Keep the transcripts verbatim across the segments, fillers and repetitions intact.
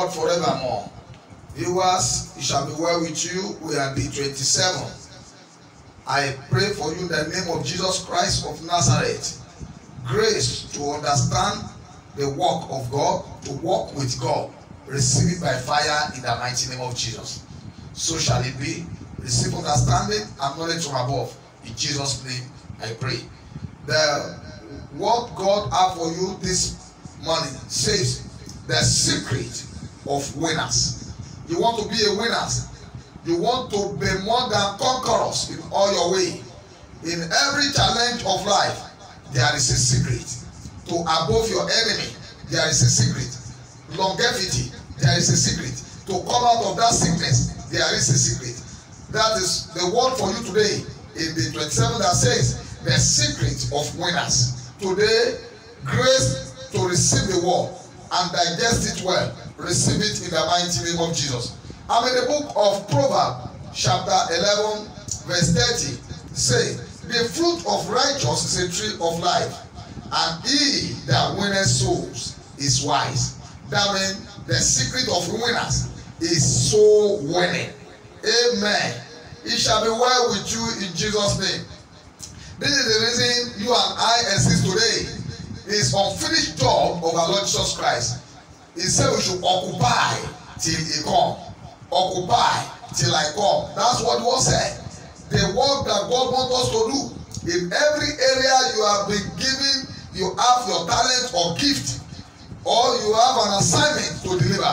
God forevermore. Viewers, it shall be well with you. We are day twenty-seven. I pray for you in the name of Jesus Christ of Nazareth. Grace to understand the work of God, to walk with God. Receive it by fire in the mighty name of Jesus. So shall it be. Receive understanding and knowledge from above. In Jesus' name I pray. The what God has for you this morning says the secret of winners. You want to be a winner. You want to be more than conquerors in all your way. In every challenge of life, there is a secret. To above your enemy, there is a secret. Longevity, there is a secret. To come out of that sickness, there is a secret. That is the word for you today in the twenty-seven that says the secret of winners. Today, grace to receive the word and digest it well. Receive it in the mighty name of Jesus. I'm in the book of Proverbs, chapter eleven, verse thirty. Say, the fruit of righteousness is a tree of life, and he that winneth souls is wise. That means the secret of winners is soul winning. Amen. It shall be well with you in Jesus' name. This is the reason you and I exist today. It's unfinished job of our Lord Jesus Christ. He said we should occupy till he come. Occupy till I come. That's what he said. The work that God wants us to do. In every area you have been given, you have your talent or gift, or you have an assignment to deliver.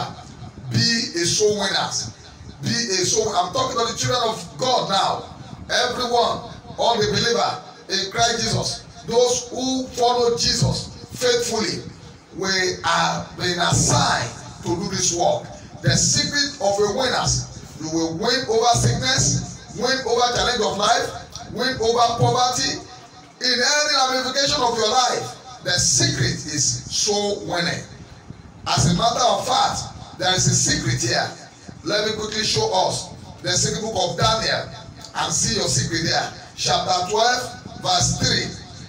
Be a soul winner. Be a soul. I'm talking to the children of God now. Everyone, all the believer in Christ Jesus, those who follow Jesus faithfully, we are being assigned to do this work. The secret of a winner, you will win over sickness, win over challenge of life, win over poverty. In any ramification of your life, the secret is soul winning. As a matter of fact, there is a secret here. Let me quickly show us the secret book of Daniel and see your secret there. Chapter twelve, verse three.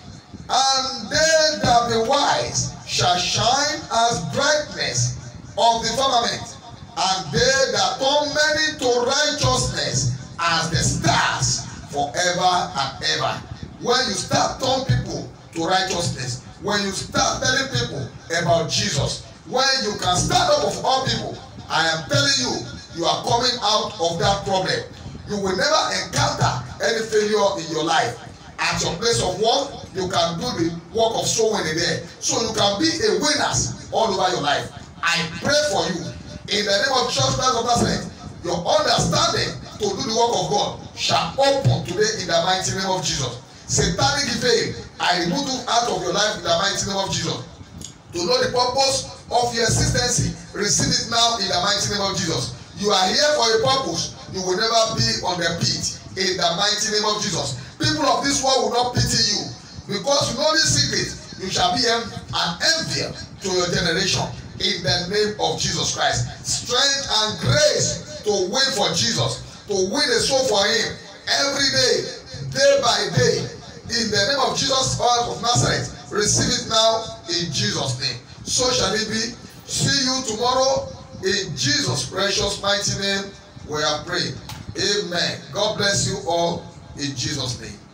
And they that be wise shall shine as brightness of the firmament, and they that turn many to righteousness as the stars forever and ever. When you start turning people to righteousness, when you start telling people about Jesus, when you can stand up of all people, I am telling you, you are coming out of that problem. You will never encounter any failure in your life. At your place of work, you can do the work of soul winning there. So you can be a winner all over your life. I pray for you. In the name of Jesus Christ of Nazareth, your understanding to do the work of God shall open today in the mighty name of Jesus. Satanic veil, I remove you out of your life in the mighty name of Jesus. To know the purpose of your existence, receive it now in the mighty name of Jesus. You are here for a purpose. You will never be on the pit in the mighty name of Jesus. People of this world will not pity you because you know this secret. You shall be an envy to your generation in the name of Jesus Christ. Strength and grace to win for Jesus, to win a soul for him every day, day by day, in the name of Jesus Christ of Nazareth. Receive it now in Jesus' name. So shall it be. See you tomorrow in Jesus' precious mighty name. We are praying. Amen. God bless you all in Jesus' name.